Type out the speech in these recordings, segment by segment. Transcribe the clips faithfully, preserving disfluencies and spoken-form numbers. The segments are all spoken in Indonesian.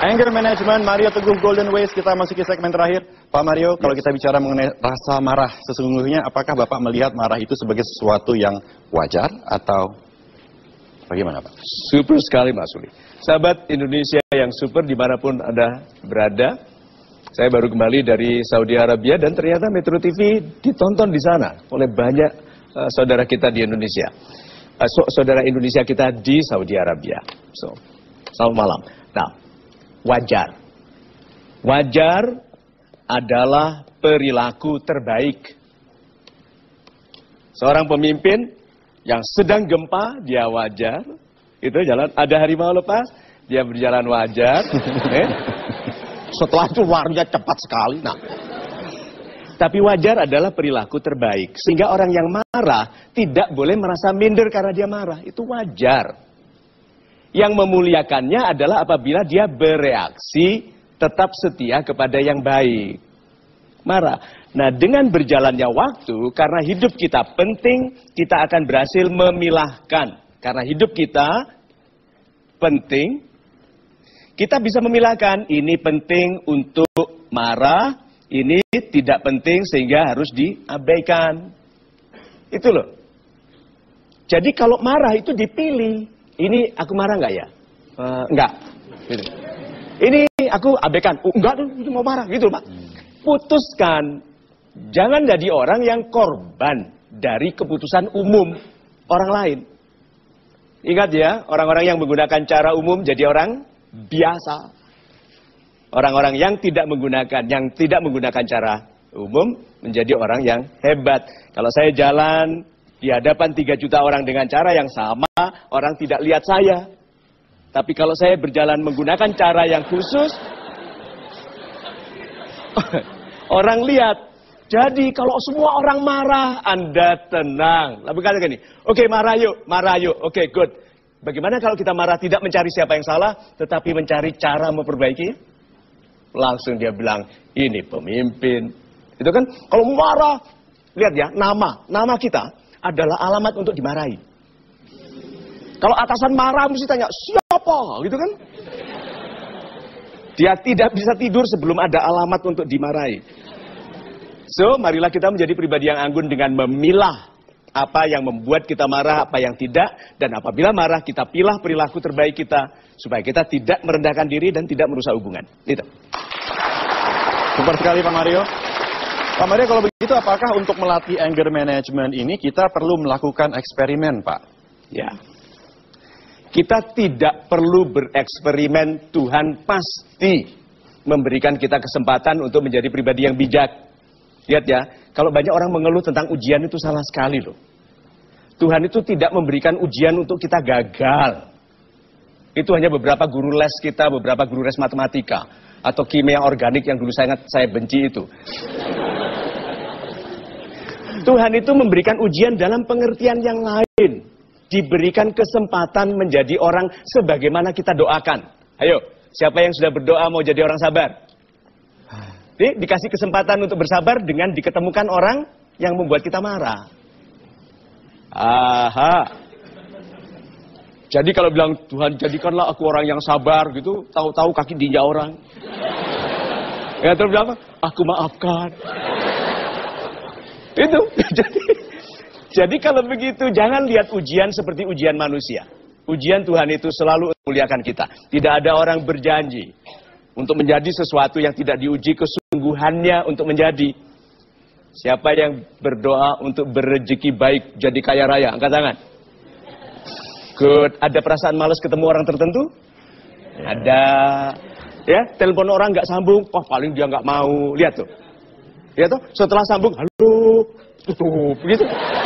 Anger Management, Mario Teguh, Golden Ways. Kita masuki segmen terakhir. Pak Mario, yes. Kalau kita bicara mengenai rasa marah sesungguhnya, apakah Bapak melihat marah itu sebagai sesuatu yang wajar atau bagaimana Pak? Super sekali Mas Uli. Sahabat Indonesia yang super dimanapun Anda berada. Saya baru kembali dari Saudi Arabia dan ternyata Metro T V ditonton di sana oleh banyak uh, saudara kita di Indonesia. Uh, so, saudara Indonesia kita di Saudi Arabia. So, selamat malam. Nah, wajar. Wajar adalah perilaku terbaik. Seorang pemimpin yang sedang gempa, dia wajar. Itu jalan, ada harimau lepas, dia berjalan wajar. eh? Setelah itu larinya cepat sekali. Nah, tapi wajar adalah perilaku terbaik. Sehingga orang yang marah tidak boleh merasa minder karena dia marah. Itu wajar. Yang memuliakannya adalah apabila dia bereaksi tetap setia kepada yang baik. Marah. Nah, dengan berjalannya waktu, karena hidup kita penting, kita akan berhasil memilahkan. Karena hidup kita penting, kita bisa memilahkan, ini penting untuk marah, ini tidak penting sehingga harus diabaikan. Itu loh. Jadi kalau marah itu dipilih. Ini aku marah nggak ya? Uh, enggak. Gitu. Ini aku abaikan. Oh, enggak tuh, itu mau marah. Gitu Pak. Putuskan. Jangan jadi orang yang korban dari keputusan umum orang lain. Ingat ya, orang-orang yang menggunakan cara umum jadi orang biasa. Orang-orang yang tidak menggunakan, yang tidak menggunakan cara umum menjadi orang yang hebat. Kalau saya jalan di hadapan tiga juta orang dengan cara yang sama, orang tidak lihat saya. Tapi kalau saya berjalan menggunakan cara yang khusus, orang lihat. Jadi kalau semua orang marah, Anda tenang. Lalu kata gini, oke okay, marah yuk, marah yuk, oke okay, good. Bagaimana kalau kita marah tidak mencari siapa yang salah, tetapi mencari cara memperbaiki? Langsung dia bilang, ini pemimpin. Itu kan, kalau marah, lihat ya, nama, nama kita adalah alamat untuk dimarahi. Kalau atasan marah mesti tanya, siapa? Gitu kan? Dia tidak bisa tidur sebelum ada alamat untuk dimarahi. So, marilah kita menjadi pribadi yang anggun dengan memilah apa yang membuat kita marah, apa yang tidak. Dan apabila marah, kita pilah perilaku terbaik kita. Supaya kita tidak merendahkan diri dan tidak merusak hubungan. Itu. Super sekali Pak Mario. Pak Mario, kalau begitu apakah untuk melatih anger management ini kita perlu melakukan eksperimen Pak? Ya. Kita tidak perlu bereksperimen, Tuhan pasti memberikan kita kesempatan untuk menjadi pribadi yang bijak. Lihat ya, kalau banyak orang mengeluh tentang ujian itu salah sekali loh. Tuhan itu tidak memberikan ujian untuk kita gagal. Itu hanya beberapa guru les kita, beberapa guru les matematika. Atau kimia organik yang dulu sangat saya benci itu. Tuhan itu memberikan ujian dalam pengertian yang lain. Diberikan kesempatan menjadi orang sebagaimana kita doakan. Ayo, siapa yang sudah berdoa mau jadi orang sabar? Di, dikasih kesempatan untuk bersabar dengan diketemukan orang yang membuat kita marah. Aha. Jadi kalau bilang, Tuhan jadikanlah aku orang yang sabar gitu, tahu-tahu kaki diinjak orang. Ya terus bilang, aku maafkan. Itu. Jadi, jadi kalau begitu, jangan lihat ujian seperti ujian manusia. Ujian Tuhan itu selalu memuliakan kita. Tidak ada orang berjanji untuk menjadi sesuatu yang tidak diuji kesungguhannya untuk menjadi. Siapa yang berdoa untuk berrezeki baik, jadi kaya raya? Angkat tangan. Good. Ada perasaan malas ketemu orang tertentu? Ada. Ya, telepon orang nggak sambung, wah paling dia nggak mau. Lihat tuh. Lihat tuh, setelah sambung, halo, tutup, gitu.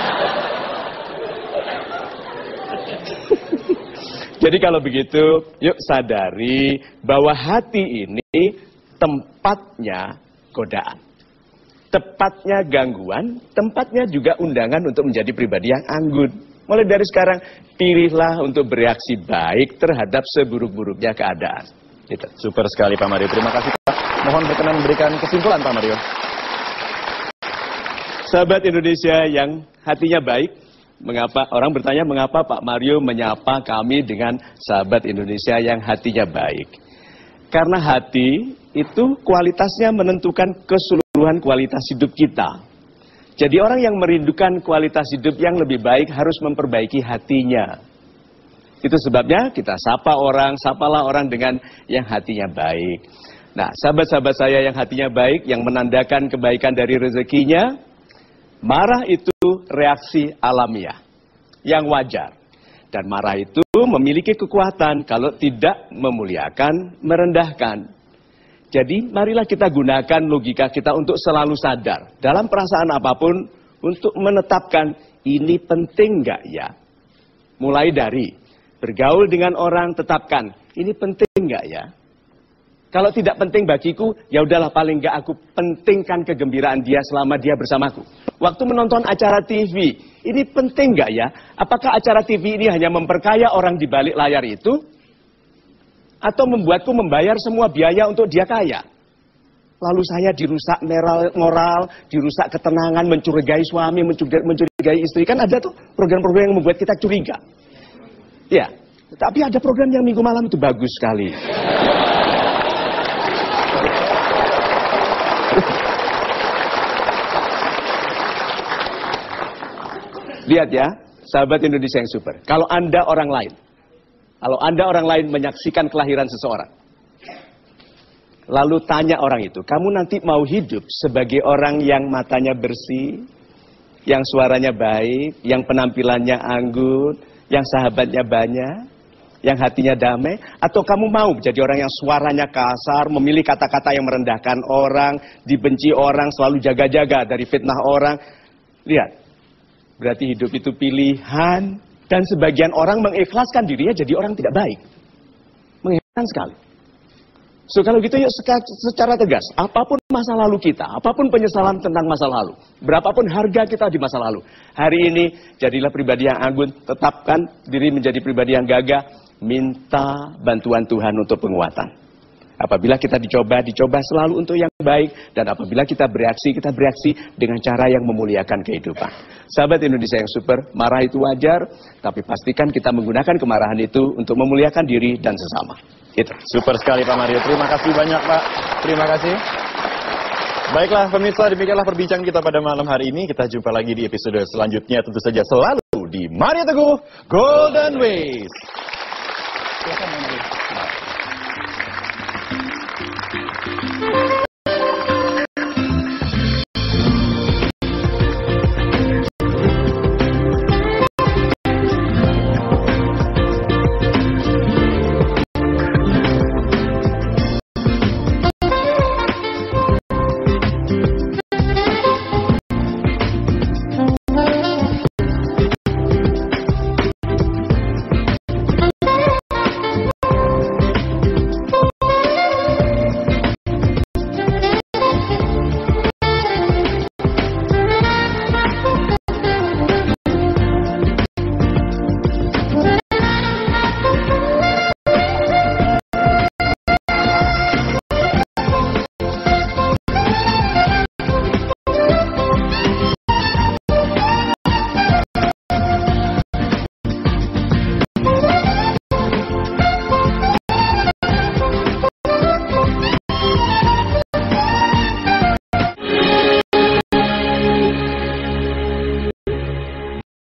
Jadi kalau begitu, yuk sadari bahwa hati ini tempatnya godaan. Tepatnya gangguan, tempatnya juga undangan untuk menjadi pribadi yang anggun. Mulai dari sekarang, pilihlah untuk bereaksi baik terhadap seburuk-buruknya keadaan. Gitu. Super sekali Pak Mario, terima kasih Pak. Mohon berkenan memberikan kesimpulan Pak Mario. Sahabat Indonesia yang hatinya baik, mengapa orang bertanya mengapa Pak Mario menyapa kami dengan sahabat Indonesia yang hatinya baik? Karena hati itu kualitasnya menentukan keseluruhan kualitas hidup kita. Jadi orang yang merindukan kualitas hidup yang lebih baik harus memperbaiki hatinya. Itu sebabnya kita sapa orang, sapalah orang dengan yang hatinya baik. Nah, sahabat-sahabat saya yang hatinya baik, yang menandakan kebaikan dari rezekinya, marah itu reaksi alamiah, yang wajar. Dan marah itu memiliki kekuatan kalau tidak memuliakan, merendahkan. Jadi marilah kita gunakan logika kita untuk selalu sadar. Dalam perasaan apapun untuk menetapkan ini penting nggak ya? Mulai dari bergaul dengan orang, tetapkan ini penting nggak ya? Kalau tidak penting bagiku, ya udahlah paling nggak aku pentingkan kegembiraan dia selama dia bersamaku. Waktu menonton acara T V, ini penting nggak ya? Apakah acara T V ini hanya memperkaya orang di balik layar itu? Atau membuatku membayar semua biaya untuk dia kaya? Lalu saya dirusak moral, moral dirusak ketenangan, mencurigai suami, mencurigai, mencurigai istri. Kan ada tuh program-program yang membuat kita curiga. Ya, tapi ada program yang minggu malam itu bagus sekali. Lihat ya, sahabat Indonesia yang super. Kalau Anda orang lain, kalau Anda orang lain menyaksikan kelahiran seseorang, lalu tanya orang itu, kamu nanti mau hidup sebagai orang yang matanya bersih, yang suaranya baik, yang penampilannya anggun, yang sahabatnya banyak, yang hatinya damai, atau kamu mau jadi orang yang suaranya kasar, memilih kata-kata yang merendahkan orang, dibenci orang, selalu jaga-jaga dari fitnah orang. Lihat. Berarti hidup itu pilihan, dan sebagian orang mengikhlaskan dirinya jadi orang tidak baik. Mengherankan sekali. So kalau gitu yuk secara tegas, apapun masa lalu kita, apapun penyesalan tentang masa lalu, berapapun harga kita di masa lalu, hari ini jadilah pribadi yang anggun, tetapkan diri menjadi pribadi yang gagah, minta bantuan Tuhan untuk penguatan. Apabila kita dicoba, dicoba selalu untuk yang baik. Dan apabila kita bereaksi, kita bereaksi dengan cara yang memuliakan kehidupan. Sahabat Indonesia yang super, marah itu wajar. Tapi pastikan kita menggunakan kemarahan itu untuk memuliakan diri dan sesama. Itu. Super sekali Pak Mario. Terima kasih banyak Pak. Terima kasih. Baiklah pemirsa, demikianlah perbincangan kita pada malam hari ini. Kita jumpa lagi di episode selanjutnya. Tentu saja selalu di Mario Teguh Golden Ways.